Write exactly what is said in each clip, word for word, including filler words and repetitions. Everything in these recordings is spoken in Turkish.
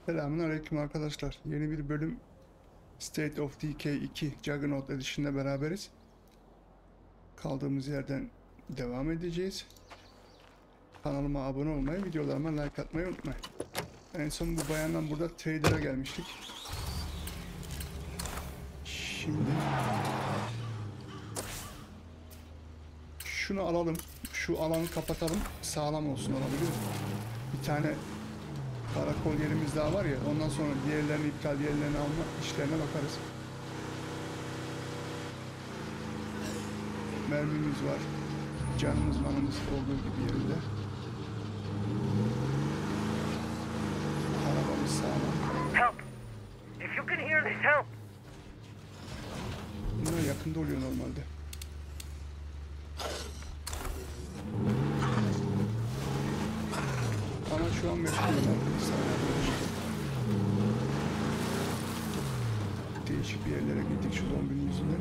Selamünaleyküm arkadaşlar. Yeni bir bölüm State of Decay iki Juggernaut Edition'la beraberiz. Kaldığımız yerden devam edeceğiz. Kanalıma abone olmayı, videolarıma like atmayı unutmayın. En son bu bayandan burada trader'a gelmiştik. Şimdi şunu alalım. Şu alanı kapatalım. Sağlam olsun, olabilir. Bir tane karakol yerimiz daha var ya. Ondan sonra diğerlerini iptal, diğerlerini alma işlerine bakarız. Mermimiz var. Canımız manımız olduğu gibi yerinde. Arabamız sağlam. Help! If you can hear this, help! Bunlar yakında oluyor normalde. Ama şu an meşgulüm arkadaşlar. Değişik bir yerlere gittik şu zombinin yüzünden.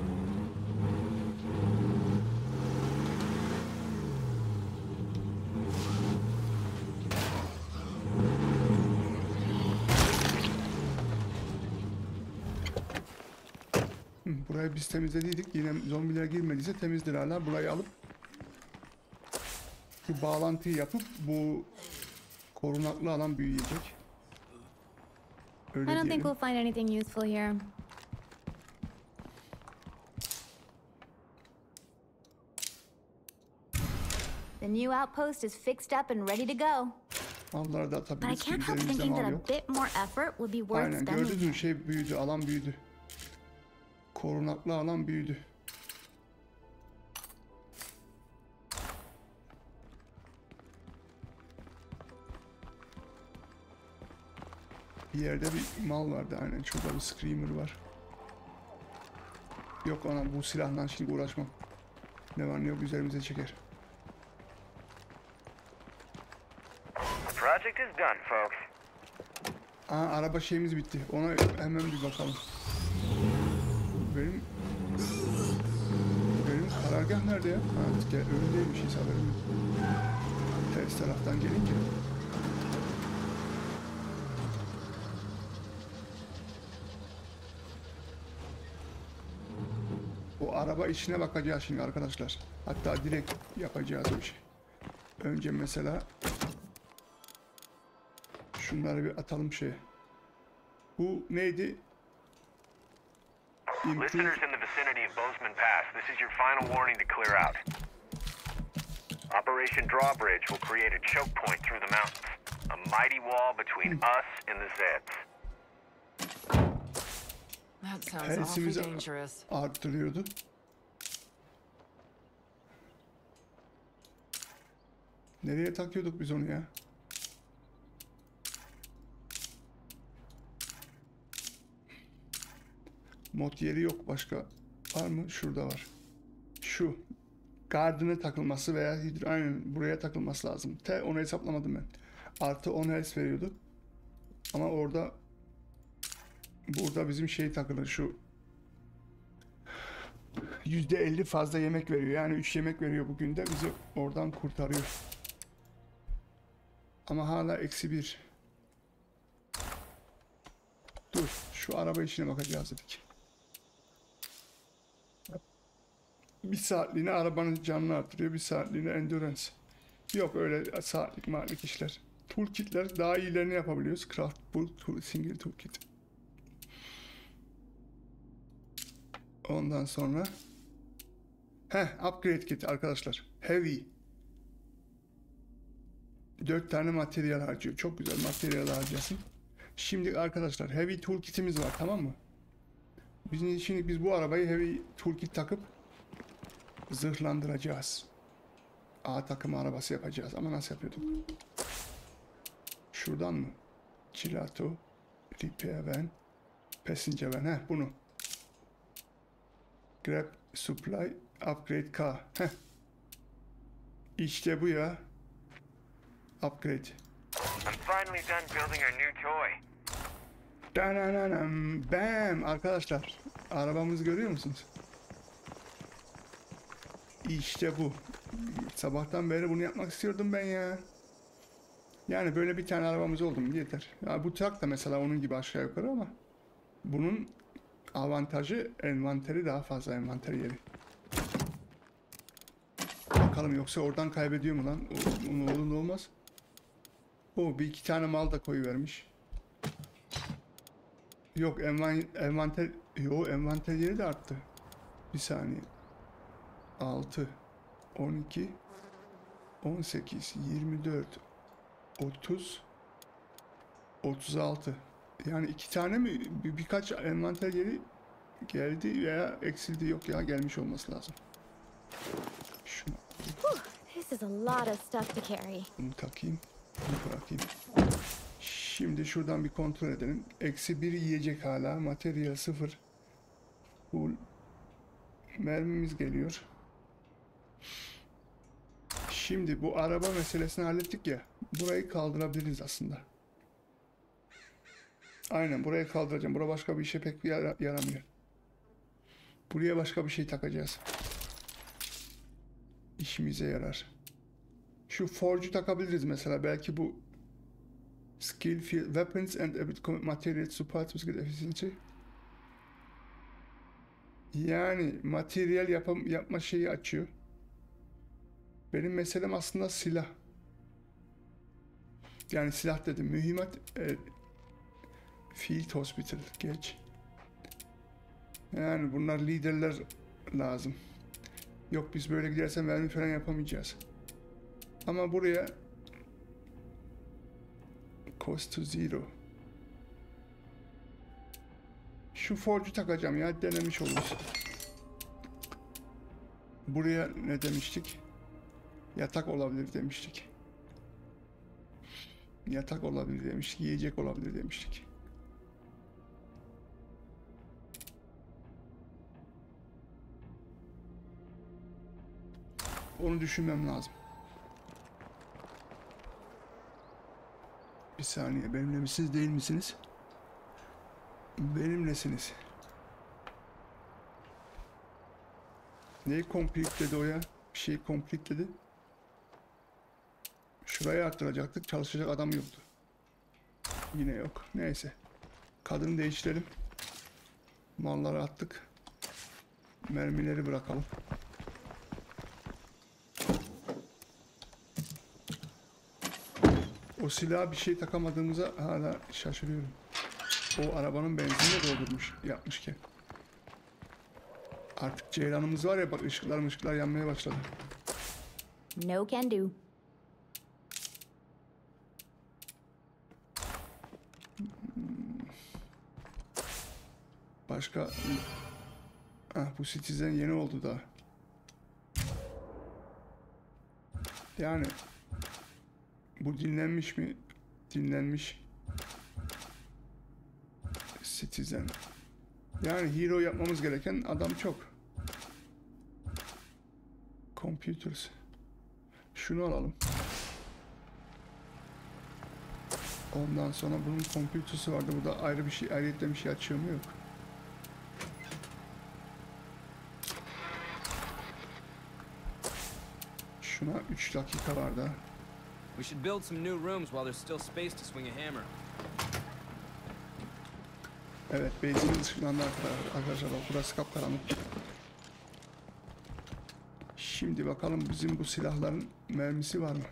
Burayı biz temizlediydik. Yine zombiler girmediyse temizdir hala. Burayı alıp şu bağlantıyı yapıp bu korunaklı alan büyüyecek. Öyle I don't think diyelim. we'll find anything useful here. The new outpost is fixed up and ready to go. Malları da But I atabiliriz. can't help Üzerimizde thinking that mal a yok. bit more effort would be worth Aynen spending. gördünüz mü, şey büyüdü, alan büyüdü. Korunaklı alan büyüdü. Bir yerde bir mal vardı, aynen şurada bir screamer var. Yok ana, bu silahla şimdi uğraşmam. Ne var ne yok üzerimize çeker. The project is done, folks. Aa, araba şeyimiz bitti. Ona hemen bir bakalım. Benim benim karargah nerede ya? Ha, gel, önündeymiş hiç haberim yok. Ters taraftan gelince. O araba içine bakacağız şimdi arkadaşlar. Hatta direkt yapacağız o işi. Önce mesela şunları bir atalım şeye. Bu neydi? Improve. Listeners in the vicinity of Bozeman Pass, this is your final warning to clear out. Operation Drawbridge will create a choke point through the mountains. A mighty wall between us and the Zeds. That sounds awfully Helsimizi dangerous. arttırıyordu. Nereye takıyorduk biz onu ya? Mod yeri yok başka. Var mı? Şurada var. Şu. Gardına takılması veya hidro, aynen buraya takılması lazım. T onu hesaplamadım ben. Artı on health veriyordu. Ama orada burada bizim şey takılır şu. yüzde elli fazla yemek veriyor. Yani üç yemek veriyor bugün de bizi oradan kurtarıyor. Ama hala eksi bir. Dur. Şu araba içine bakacağız dedik. Bir saatliğine arabanın canını artırıyor. Bir saatliğine endurance. Yok öyle saatlik maatlik işler. Toolkitler daha iyilerini yapabiliyoruz. Craft tool, single toolkit. Ondan sonra heh, upgrade kit arkadaşlar. Heavy. Dört tane materyal harcıyor. Çok güzel materyal harcasın. Şimdi arkadaşlar heavy toolkitimiz var, tamam mı? Bizim şimdi biz bu arabayı heavy toolkit takıp zırhlandıracağız. A takımı arabası yapacağız. Ama nasıl yapıyorduk? Şuradan mı? Gelato, repair van, passenger van. Heh, bunu. Grab, supply, upgrade car. Heh. İşte bu ya. Upgrade. I'm finally done building our new toy. Dananam, bam arkadaşlar. Arabamızı görüyor musunuz? İşte bu. Sabahtan beri bunu yapmak istiyordum ben ya. Yani böyle bir tane arabamız oldu mu yeter. Ya bu trak da mesela onun gibi aşağı yukarı ama bunun avantajı envanteri daha fazla, envanter yeri. Bakalım yoksa oradan kaybediyor mu lan? O, onun olur olmaz. O bir iki tane mal da koyuvermiş. Yok envan, envanter yo envanter yeri de arttı. Bir saniye. altı, on iki, on sekiz, yirmi dört, otuz, otuz altı. Yani iki tane mi bir, birkaç envanter yeri geldi veya eksildi, yok ya gelmiş olması lazım. Şunu, This is a lot of stuff to carry. bunu takayım. Bunu bırakayım. Şimdi şuradan bir kontrol edelim. Eksi bir yiyecek hala. Materyal sıfır. Full. Mermimiz geliyor. Şimdi bu araba meselesini hallettik ya. Burayı kaldırabiliriz aslında. Aynen burayı kaldıracağım. Bura başka bir işe pek yara yaramıyor. Buraya başka bir şey takacağız. İşimize yarar. Şu forge'u takabiliriz mesela. Belki bu skill, field, weapons and material support efficiency. Yani materyal yapım, yapma şeyi açıyor. Benim meselem aslında silah. Yani silah dedim. Mühimmat e, Field Hospital. Geç. Yani bunlar liderler lazım. Yok biz böyle gidersen vermi falan yapamayacağız. Ama buraya cost to zero. Şu forge'u takacağım ya, denemiş oluruz. Buraya ne demiştik? Yatak olabilir demiştik. Yatak olabilir demiştik. Yiyecek olabilir demiştik. Onu düşünmem lazım. Bir saniye, benimle misiniz değil misiniz? Benimlesiniz. Neyi complete dedi o ya? Bir şey complete dedi. Şurayı arttıracaktık. Çalışacak adam yoktu. Yine yok. Neyse. Kadını değiştirelim. Malları attık. Mermileri bırakalım. O silaha bir şey takamadığımıza hala şaşırıyorum. O arabanın benzinini doldurmuş yapmışken. Artık ceylanımız var ya, bak ışıklar ışıklar yanmaya başladı. No can do. Başka... Ah, bu Citizen yeni oldu da. Yani... Bu dinlenmiş mi? Dinlenmiş. Citizen. Yani hero yapmamız gereken adam çok. Computers. Şunu alalım. Ondan sonra bunun computer'sı vardı. Bu da ayrı bir şey, ayrıca bir şey açıyor mu? Yok. Şuna üç dakika var da. We should build some new rooms while there's still space to swing a hammer. Evet, base'imiz ışıklandı arkadaşlar. Burası kapkaranlık. Şimdi bakalım bizim bu silahların mermisi var mı?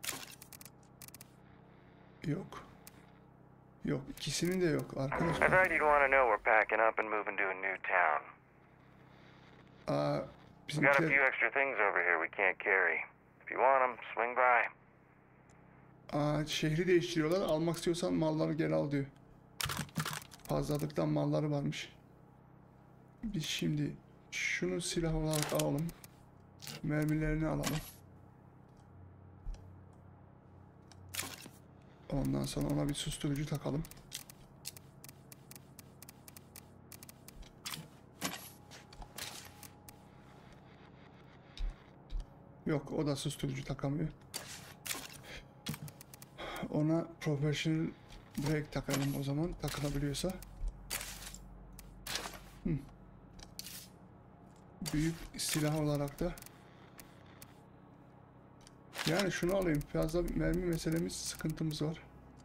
Yok. Yok, ikisinin de yok I arkadaşlar. thought you'd want to know we're packing up and moving to a new town. Aa, We got a few bizimkiler... extra things over here we can't carry. If you want them, swing by. Aa, şehri değiştiriyorlar. Almak istiyorsan malları geri al diyor. Fazlalıktan malları varmış. Biz şimdi şunu silah olarak alalım. Mermilerini alalım. Ondan sonra ona bir susturucu takalım. Yok, o da susturucu takamıyor. Ona professional break takalım o zaman, takılabiliyorsa. Hı. Büyük silah olarak da Yani şunu alayım. Fazla mermi meselemiz, sıkıntımız var.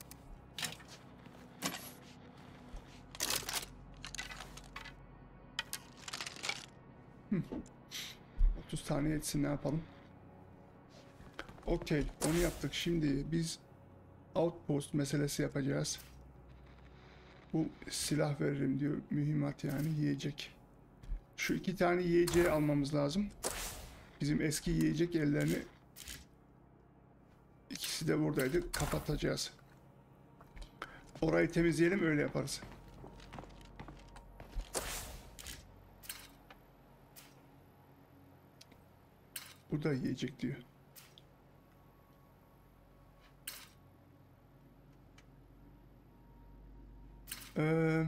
Hmm. otuz tane yetsin, ne yapalım? Okey, onu yaptık. Şimdi biz outpost meselesi yapacağız. Bu silah veririm diyor. Mühimmat yani, yiyecek. Şu iki tane yiyeceği almamız lazım. Bizim eski yiyecek ellerini, ikisi de buradaydı, kapatacağız. Orayı temizleyelim, öyle yaparız. Bu da yiyecek diyor. Ee,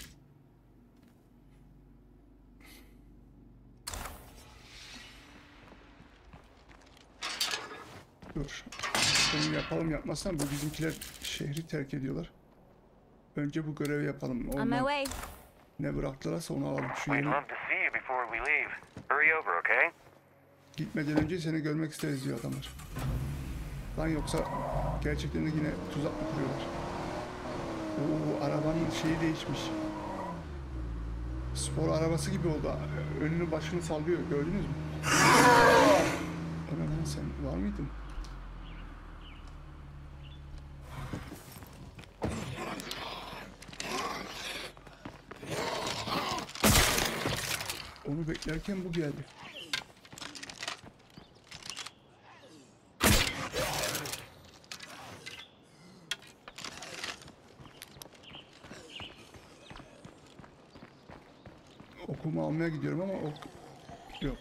dur. Bunu yapalım, yapmazsan bu bizimkiler şehri terk ediyorlar. Önce bu görevi yapalım. On my Olmaz. way. Ne bıraktılarsa onu alalım. Şu We'd yeni love to see you before we leave. Hurry over, okay? gitmeden önce seni görmek isteriz diyor adamlar. Lan yoksa gerçekten de yine tuzak mı kuruyorlar? Oo, arabanın şeyi değişmiş. Spor arabası gibi oldu. Önünü başını sallıyor. Gördünüz mü? Ana lan, sen var mıydın? Onu beklerken bu geldi. Okumu almaya gidiyorum ama ok yok.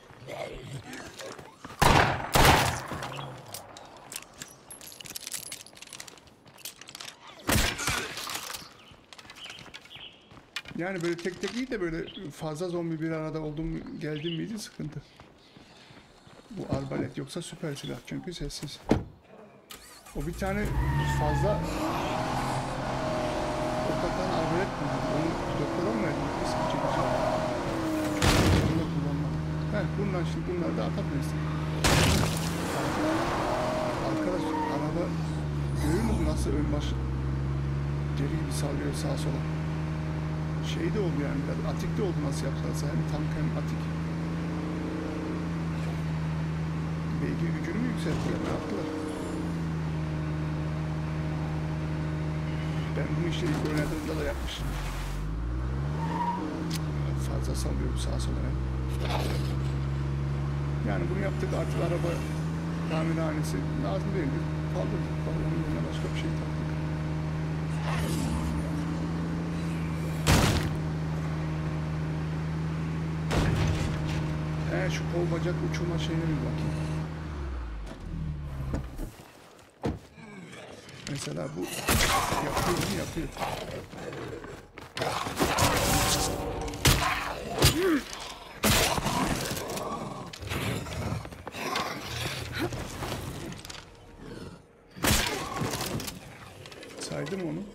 Yani böyle tek tek iyi de böyle fazla zombi bir arada oldum geldim miydi sıkıntı. Bu arbalet yoksa süper silah çünkü sessiz. O bir tane fazla ok atan arbalet mi? Onu doktora mı verdik? Eski çekici. Bunu da kullanmadım. Heh, bundan şimdi bunları da atabiliriz. Arkadaş araba görüyor musun nasıl ön baş geri gibi sallıyor sağa sola. Şey de oldu yani, biraz atik de oldu nasıl yaptılarsa, hem tank hem atik. Beygir gücünü mü yükselttiler, ne yaptılar? Ben bunu işte ilk oynadığımda da yapmıştım. Fazla sallıyor bu sağa sola yani. Yani bunu yaptık, artık araba tamirhanesi lazım değildi. Kaldırdık, onun yerine başka bir şey taktık. He, şu kol bacak uçurma şeyine bir bakayım. Mesela bu yapıyor mu? Yapıyor. Saydım onu.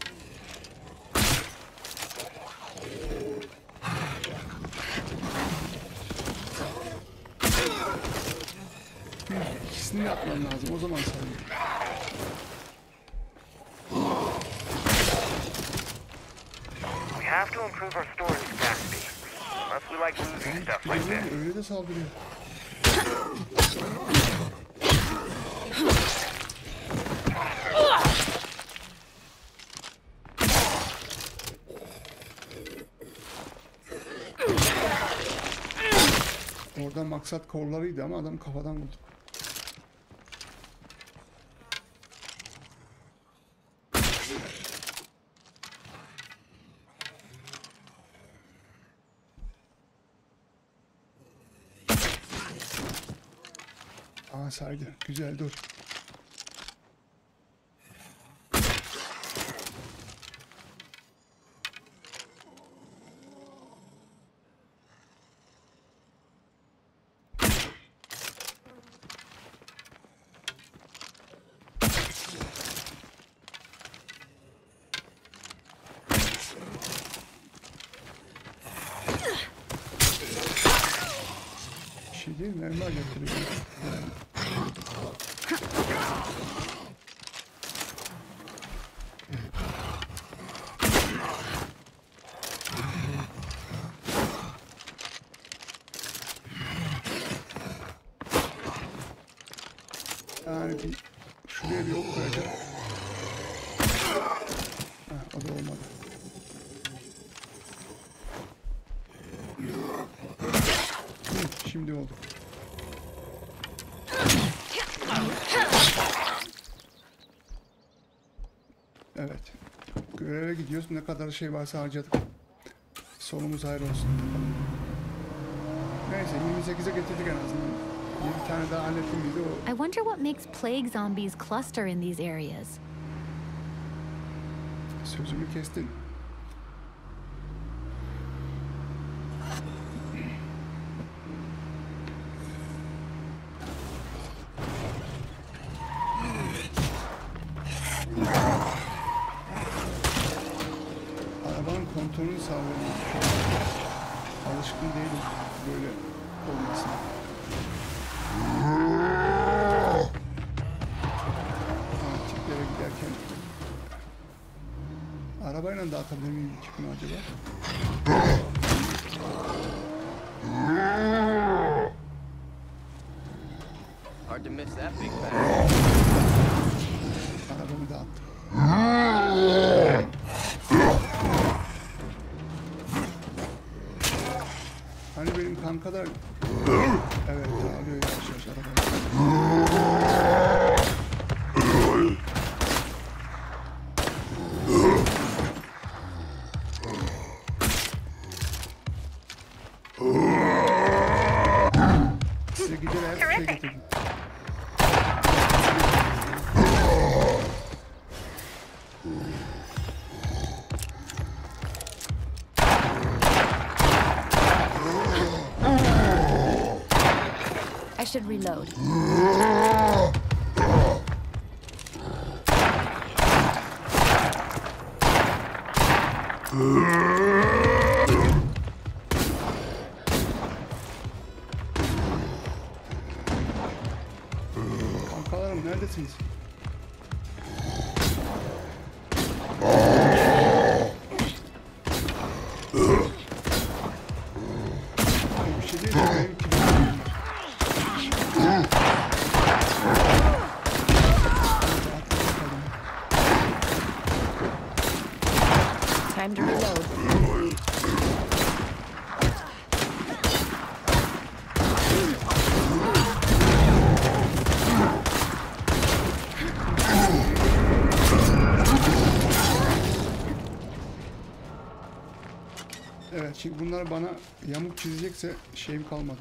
İkisini yapmam lazım, o zaman saydım. We have to improve our storage capacity. Unless we like losing stuff like Biliyorum, this. öyle de saldırıyor. Orada maksat kollarıydı ama adam kafadan vurdu. Aa, saydı. Güzel, dur. Bir şey değil, mermi getiriyor. Yani bir, şuraya bir ok koyacağım. Ha, o da olmadı. Hı, şimdi oldu. Evet. Göreve gidiyoruz. Ne kadar şey varsa harcadık. Sonumuz hayır olsun. Neyse yirmi sekize getirdik en azından. Bir tane daha hallettim miydi o? I wonder what makes plague zombies cluster in these areas. Sözümü kestin. Arabanın kontrolünü sağlıyorum. Alışkın değilim böyle olmasına. Tiplere giderken arabayla da atabilir miyim kimi acaba? Hard to miss that big bag. Arabamı da attım. Hani benim kankalar... Evet, alıyor yavaş yavaş arabayı. Size gider her şey getirdim. I should reload. Kankalarım neredesiniz? Bir şey değil de benim kilitlerim var. Time to reload. Evet, şimdi bunlar bana yamuk çizecekse şeyim kalmadı.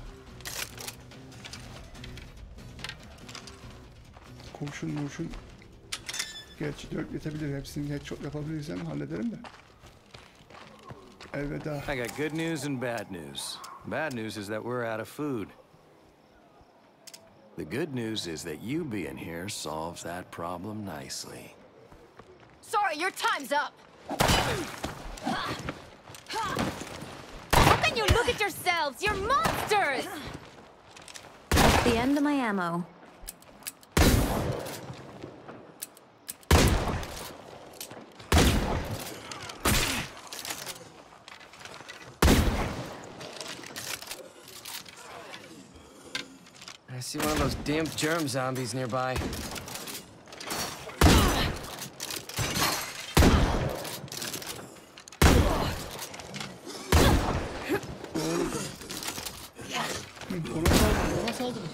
Kurşun murşun. Gerçi dört yetebilir. Hepsini headshot yapabilirsem hallederim de. Elveda. I got good news and bad news. Bad news is that we're out of food. The good news is that you being here solves that problem nicely. Sorry, your time's up. How can you look at yourselves? You're monsters! That's the end of my ammo. I see one of those damn germ zombies nearby. Hı, ona saldırın, ona saldırın.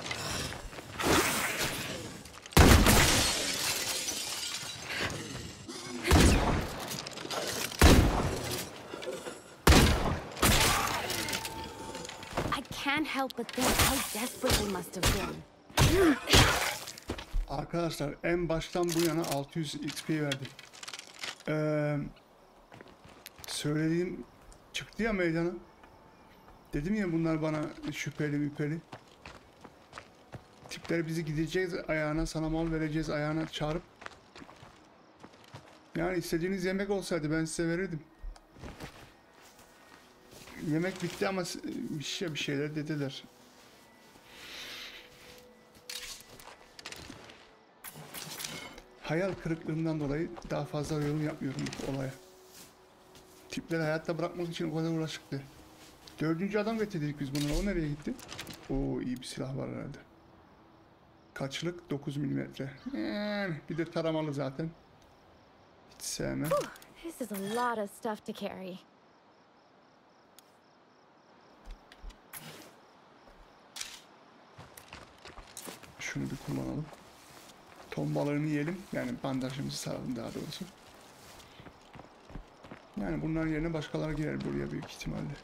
I can't help but think how desperate they must have been. Arkadaşlar en baştan bu yana altı yüz X P verdi. Ee, söylediğim çıktı ya meydana. Dedim ya bunlar bana şüpheli müpeli. Tipler bizi gideceğiz ayağına, sana mal vereceğiz ayağına çağırıp. Yani istediğiniz yemek olsaydı ben size verirdim. Yemek bitti ama bir şey bir şeyler dediler. Hayal kırıklığından dolayı daha fazla yorum yapmıyorum bu olaya. Tipleri hayatta bırakmak için o kadar uğraşıktı. Dördüncü adam getirdik biz bunlara. O nereye gitti? Oo iyi bir silah var herhalde. Kaçlık? dokuz milimetre. Yani bir de taramalı zaten. Hiç sevmem. This is a lot of stuff to carry. Şunu bir kullanalım. Ton balığını yiyelim. Yani bandajımızı saralım daha doğrusu. Yani bunların yerine başkaları girer buraya büyük ihtimalle.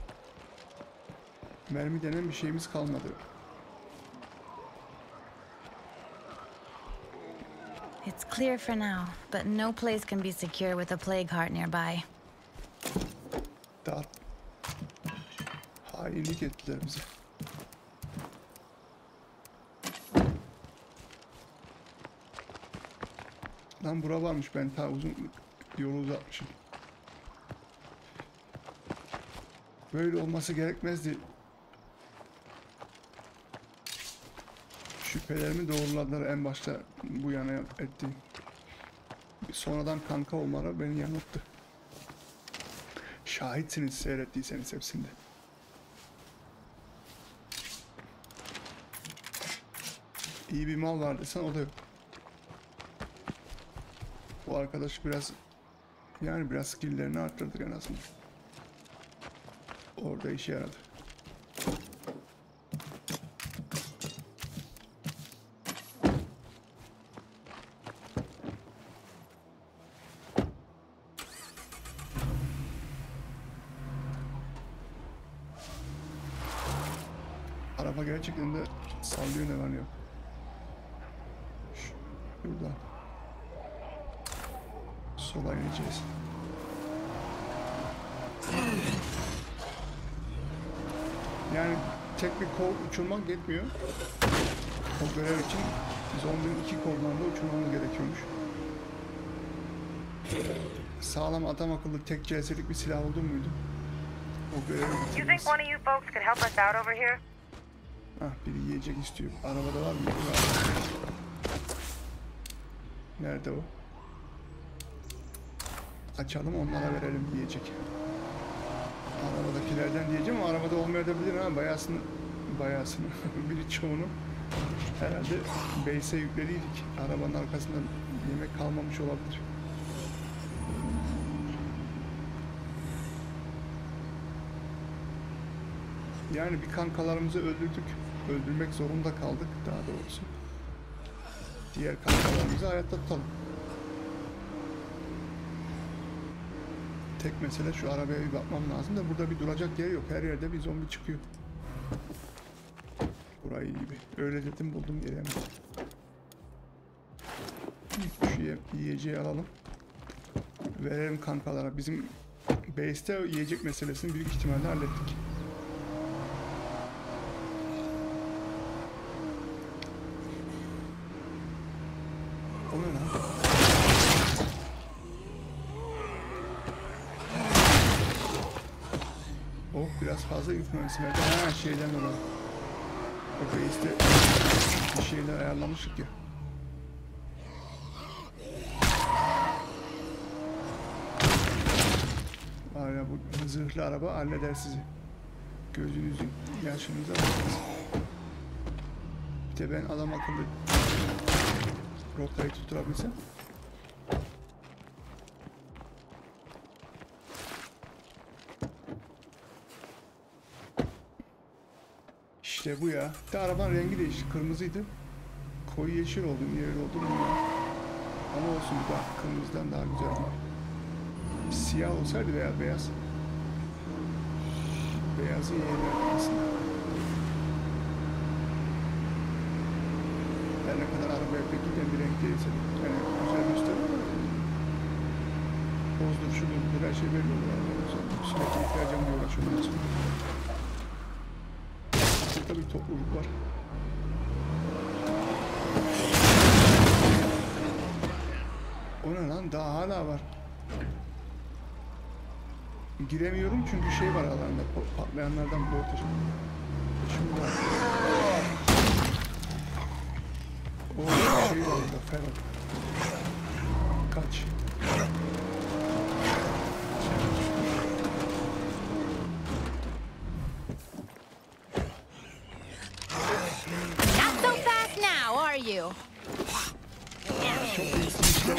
Mermi denen bir şeyimiz kalmadı. It's clear for now, but no place can be secure with a plague heart nearby. Dağıt. Hainlik ettiler bize. Lan bura varmış, ben ta uzun yolu uzatmışım. Böyle olması gerekmezdi. Şüphelerimi doğruladılar en başta bu yana etti. Sonradan kanka olmaları beni yanılttı. Şahitsiniz seyrettiyseniz hepsinde. İyi bir mal var desen o da yok. Bu arkadaş biraz, yani biraz skill'lerini arttırdık en azından. Orada işe yaradı. Araba gerçekten de sallıyor, ne var ne yok. Şuradan sola ineceğiz. Yani tek bir kol uçurmak yetmiyor. O görev için zombinin iki koldan da uçurmamız gerekiyormuş. Sağlam adam akıllı tek celsizlik bir silah oldu muydu? O görevi You bitiririz. think one of you folks could help us out over here? Hah, biri yiyecek istiyor. Arabada var mı? Var. Nerede o? Açalım, onlara verelim yiyecek. Arabadakilerden diyeceğim ama arabada olmayabilir ha, bayasını bayasını biri çoğunu herhalde base'e yüklediydik. Arabanın arkasında yemek kalmamış olabilir. Yani bir kankalarımızı öldürdük. Öldürmek zorunda kaldık daha doğrusu. Diğer kankalarımızı hayatta tutalım. Tek mesele şu arabaya bir bakmam lazım da burada bir duracak yer yok. Her yerde bir zombi çıkıyor. Burayı gibi. Öyle dedim, buldum yeremedim. Şu ye yiyeceği alalım. Verelim kankalara. Bizim base'te yiyecek meselesini büyük ihtimalle hallettik. O ne lan? Oh, biraz fazla influence verdi. Ha, şeyden dolayı. O base'te bir şeyler ayarlamıştık ya. Var ya, bu zırhlı araba halleder sizi. Gözünüzün yaşınıza bakmaz. Bir de ben adam akıllı rotayı tutturabilsem. İşte bu ya. Bir de arabanın rengi değişti. Kırmızıydı. Koyu yeşil oldu. Niye öyle oldu bilmiyorum. Ama olsun, bir daha kırmızıdan daha güzel. Siyah olsaydı veya beyaz. Beyazı yeğenler aslında. Her ne kadar arabaya pek giden bir renk değilse de. Yani güzel gösteriyor ama tozdur, şudur, her şey belli oluyor. Sürekli ihtiyacım diye uğraşıyorum. Burada bir topluluk var. O ne lan? Daha hala var. Giremiyorum çünkü şey var aralarında, patlayanlardan bir orta şey. Şimdi var. O şey var orada, ferro. Kaç. Not so fast now, are Çok iyisin işte.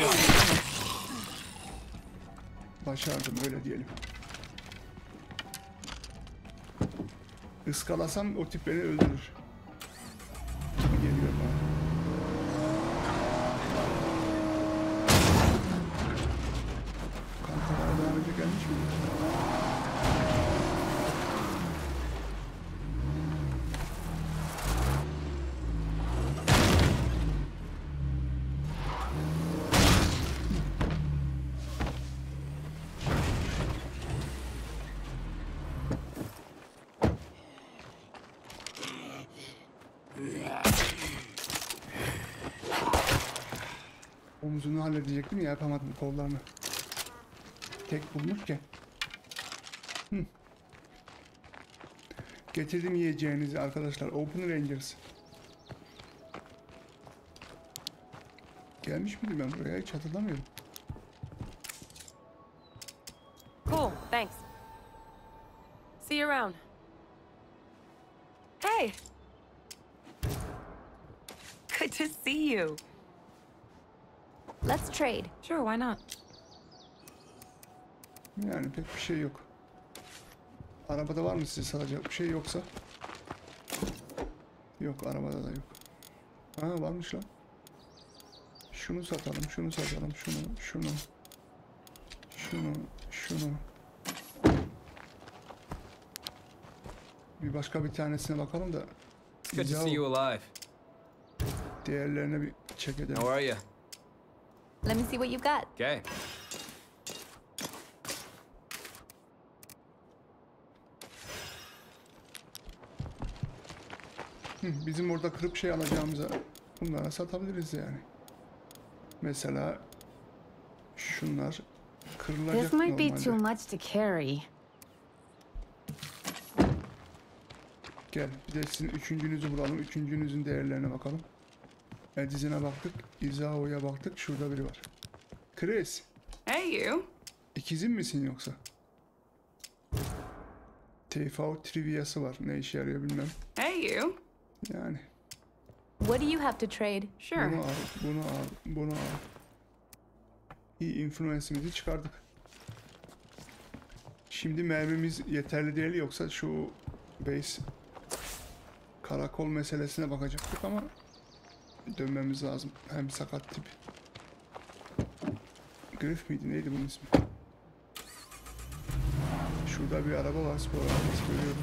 Başardım öyle diyelim. Iskalasam o tip beni öldürür. Gibi geliyor bana. Kankalar daha önce gelmiş mi? Omzunu halledecektim ya, yapamadım kollarını. Tek bulmuşken. Hı. Getirdim yiyeceğinizi arkadaşlar. Open Rangers. Gelmiş miydim ben buraya? Hiç hatırlamıyorum. Cool, thanks. See you around. Hey! Good to see you. Let's trade. Sure, why not? Yani pek bir şey yok. Arabada var mı size satacak bir şey yoksa? Yok, arabada da yok. Ha, varmış lan. Şunu satalım, şunu satalım, şunu, şunu. Şunu, şunu. Bir başka bir tanesine bakalım da. It's good to Ya, see you alive. değerlerine bir check edelim. How are you? Let me see what you've got. Okay. Hı, bizim orada kırıp şey alacağımıza bunlara satabiliriz yani. Mesela şunlar kırılacak This might be too normalde. much to carry. Gel bir de sizin üçüncünüzü bulalım. Üçüncünüzün değerlerine bakalım. Edizine baktık. Izao'ya baktık. Şurada biri var. Chris. Hey, you. İkizin misin yoksa? T F O trivia'sı var. Ne işe yarıyor bilmem. Hey, you. Yani. What do you have to trade? Sure. Bunu al, bunu al, bunu al. İyi influence'imizi çıkardık. Şimdi mermimiz yeterli değil, yoksa şu base karakol meselesine bakacaktık ama dönmemiz lazım. Hem sakat tip. Griff miydi? Neydi bunun ismi? Şurada bir araba var. Spor arabası görüyorum.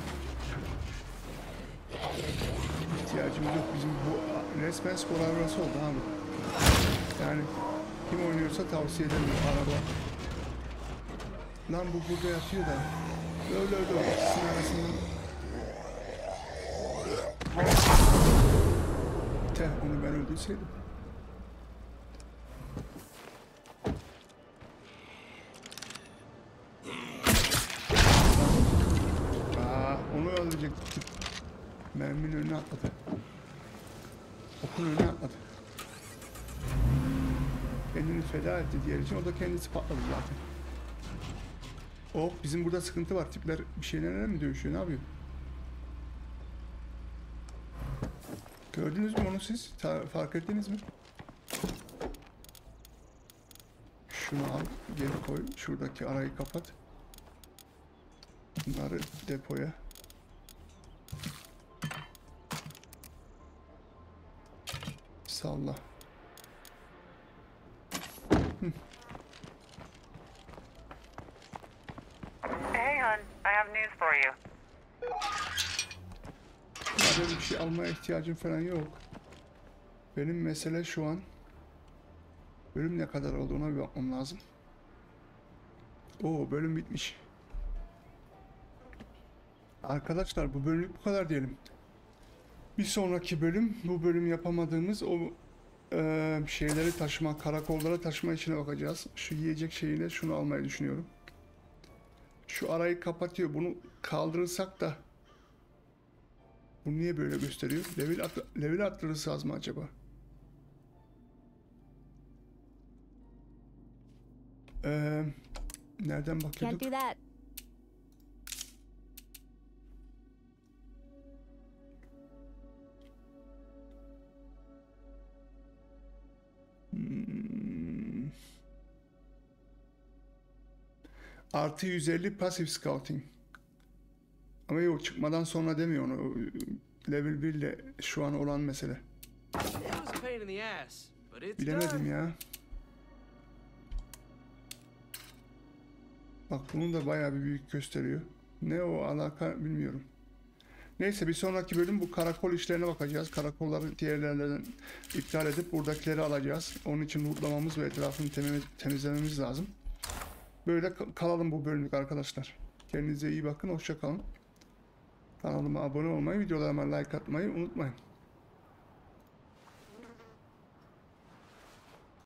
İhtiyacımız yok. Bizim bu resmen spor arabası oldu abi. Yani kim oynuyorsa tavsiye ederim bu araba. Lan bu burada yatıyor da. Öyle öyle ikisinin arasından. Teh, onu ben öldürseydim. Aa, onu öldürecektik. Merminin önüne atladı. Okun önüne atladı. Kendini feda etti diğer için. O da kendisi patladı zaten. Oh, bizim burada sıkıntı var. Tipler bir şeylerle mi dövüşüyor? Ne yapıyor? Gördünüz mü onu siz? Ta fark ettiniz mi? Şunu al. Geri koy. Şuradaki arayı kapat. Bunları depoya. Salla. Hey, hon, I have news for you. Ya böyle bir şey almaya ihtiyacım falan yok. Benim mesele şu an bölüm ne kadar olduğuna bir bakmam lazım. Oo, bölüm bitmiş. Arkadaşlar bu bölümlük bu kadar diyelim. Bir sonraki bölüm, bu bölüm yapamadığımız o e, şeyleri taşıma, karakollara taşıma işine bakacağız. Şu yiyecek şeyine şunu almayı düşünüyorum. Şu arayı kapatıyor. Bunu kaldırırsak da bu niye böyle gösteriyor? Level, at level attırırsa az mı acaba? Ee, nereden Can't bakıyorduk? do that. Artı yüz elli pasif scouting. Ama yok, çıkmadan sonra demiyor onu. Level bir ile şu an olan mesele. It was a pain in the ass, but it's Bilemedim done. ya. Bak bunu da bayağı bir büyük gösteriyor. Ne o alaka bilmiyorum. Neyse, bir sonraki bölüm bu karakol işlerine bakacağız. Karakolları diğerlerden iptal edip buradakileri alacağız. Onun için lootlamamız ve etrafını temiz- temizlememiz lazım. Böyle kalalım bu bölümlük arkadaşlar. Kendinize iyi bakın, hoşça kalın. Kanalıma abone olmayı, videolarıma like atmayı unutmayın.